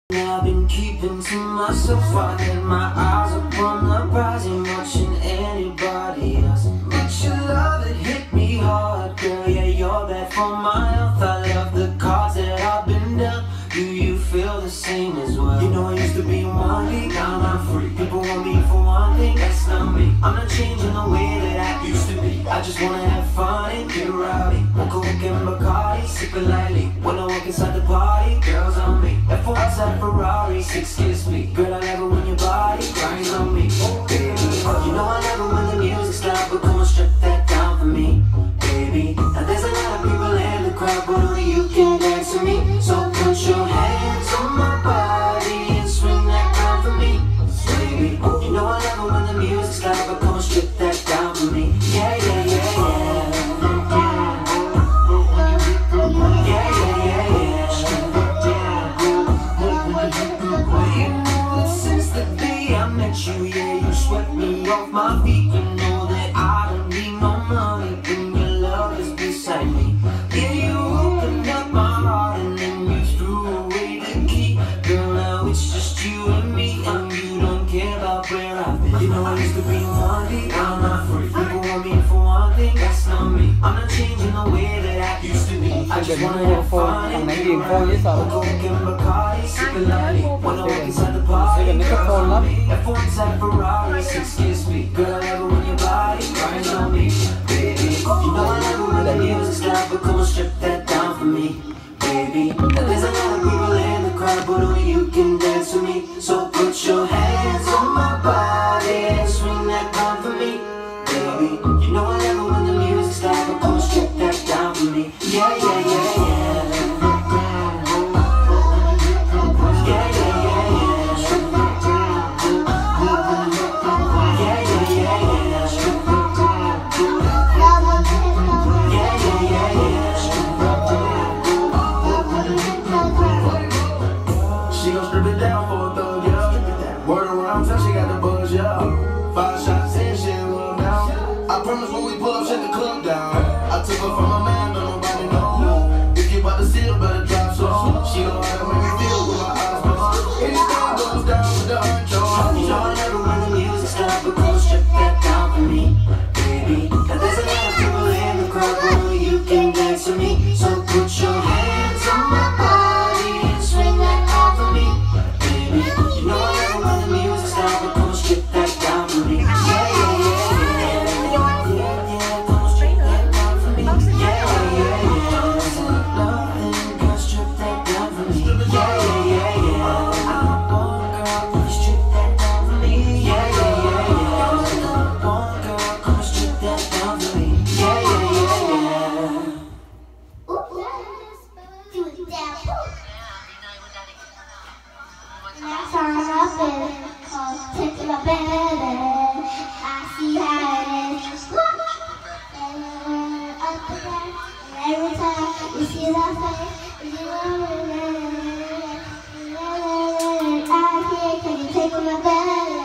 I've been keeping to myself. I had my eyes upon the prize, ain't watching anybody else. But your love, it hit me hard, girl. Yeah, you're bad for my health. I love the cards that I've been dealt. Do you feel the same as well? You know I used to be one thing, now I'm not free. People want me for one thing, that's not me. I'm not changing the way that I used to be. I just wanna have fun and get rowdy. Coke and Bacardi, sipping lightly. When I walk inside the party, girls on me. F1's at Ferrari, 6 kiss me. Girl, I love it when your body grinds on me. Baby, you know I love it when the music stops, but come on, strip that down for me, baby. Now there's a lot of people in the crowd, but only you can dance to me. So put your hands on my body and swing that round for me, baby. You know I love it when the music stops, but come on, strip that down for me. Yeah, yeah, yeah, yeah. You, yeah, you swept me off my feet. You know that I don't need no money when your love is beside me. Yeah, you opened up my heart and then you threw away the key. Girl, now it's just you and me, and you don't care about where I've been. You know I used to be one thing, I'm not free. People want me for one thing, that's not me. I'm not changing the way that I used to be. I just wanna have fun and get rowdy. Coke and Bacardi, sipping lightly. When I walk inside the party, girls on me. F1's at Ferrari, 6 kiss me. Girl, I love it when your body grinds on me, baby. You know I love it when the music stops, but come on, strip that down for me, baby. Now there's a lot of people in the crowd, but only you can dance with me. So put your hands on my body and swing that round for me, baby. You know I love it when the music stops, but come on, strip that down for me. Yeah, yeah, yeah, yeah. She gon' strip it down for a thug, yeah. Word around town, she got the buzz, yeah. 5 shots in, she in love now. I promise when we pull up, shut the club down. I took her from my man, but nobody know. If you bout to steal, better drop some. She know how to make me feel with my eyes closed. Anything goes down with the hard You know I love it when the music stops, but come strip that down for me, baby. Now there's a lot of people in the crowd, but only you can dance with me. So put your hands on my body and swing that down for me, baby. You know I love it when the music stops, but come strip that down for me. Yeah, yeah, yeah, yeah. Yeah, yeah, come strip that down for me. Yeah, yeah, yeah, yeah. Love and come strip that down for me. Yeah, yeah, yeah, yeah. I want girl, come strip that down for me. Yeah, yeah, yeah, yeah. I want girl, come strip that down for me. Yeah, yeah, yeah, yeah. Next song up is called Take My Baby. I see how it is. And up again. And every time you see that face, you know it. I hear, can you take my baby?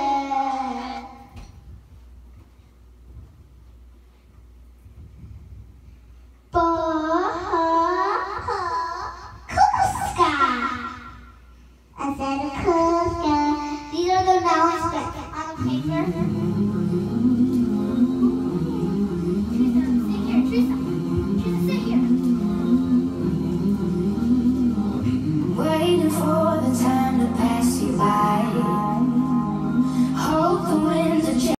I said a cool sky. These are the nouns that on paper.